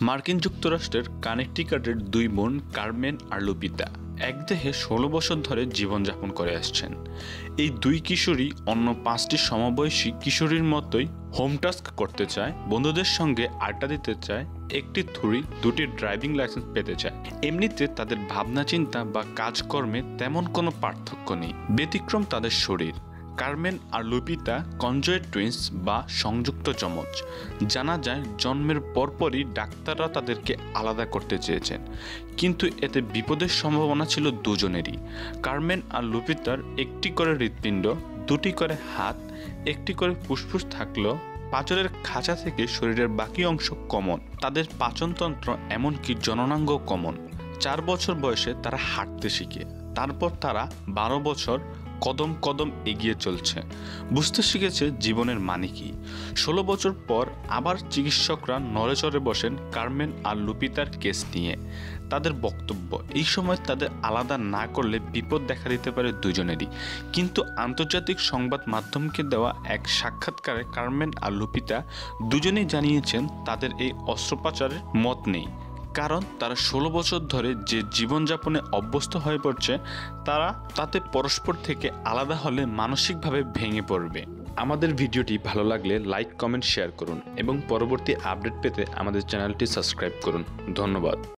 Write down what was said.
মার্কিন যুক্তরাষ্ট্রের কানেকটিকাটের দুই বোন কারমেন আর লুপিতা এক দেহে ১৬ বছর ধরে জীবনযাপন করে আসছেন। এই দুই কিশোরী অন্য ৫টি সমবয়সী কিশোরীর মতোই হোম টাস্ক করতে চায়, বন্ধুদের সঙ্গে আড্ডা দিতে চায়, একটি থুরি, দুটি ড্রাইভিং লাইসেন্স পেতে চায়। এমনিতে তাদের ভাবনা চিন্তা বা কাজকর্মে তেমন কোনো পার্থক্য নেই, ব্যতিক্রম তাদের শরীর। কারমেন আর লুপিতা কনজয়েন্ট টুইন্স বা সংযুক্ত যমজ। জানা যায় জন্মের পরপরই ডাক্তাররা তাদেরকে আলাদা করতে চেয়েছেন, কিন্তু এতে বিপদের সম্ভাবনা ছিল দুজনেরই। কারমেন আর লুপিতার একটি করে হৃৎপিণ্ড, দুটি করে হাত, একটি করে ফুসফুস থাকলেও পাঁজরের খাঁচা থেকে শরীরের বাকি অংশ কমন। তাদের পাচনতন্ত্র এমনকি জননাঙ্গ কমন। 4 বছর বয়সে তারা হাঁটতে শিখে, তারপর তারা 12 বছর কদম কদম এগিয়ে চলছে, বুঝতে শিখেছে জীবনের মানে কি। 16 বছর পর আবার চিকিৎসকরা নড়েচড়ে বসেন কারমেন আর লুপিতার কেস নিয়ে। তাদের বক্তব্য, এই সময় তাদের আলাদা না করলে বিপদ দেখা দিতে পারে দুজনেরই। কিন্তু আন্তর্জাতিক সংবাদ মাধ্যমকে দেওয়া এক সাক্ষাৎকারে কারমেন আর লুপিতা দুজনেই জানিয়েছেন তাদের এই অস্ত্রোপচারের মত নেই, কারণ তারা 16 বছর ধরে যে জীবনযাপনে অভ্যস্ত হয়ে পড়ছে, তারা তাতে পরস্পর থেকে আলাদা হলে মানসিকভাবে ভেঙে পড়বে। আমাদের ভিডিওটি ভালো লাগলে লাইক, কমেন্ট, শেয়ার করুন এবং পরবর্তী আপডেট পেতে আমাদের চ্যানেলটি সাবস্ক্রাইব করুন। ধন্যবাদ।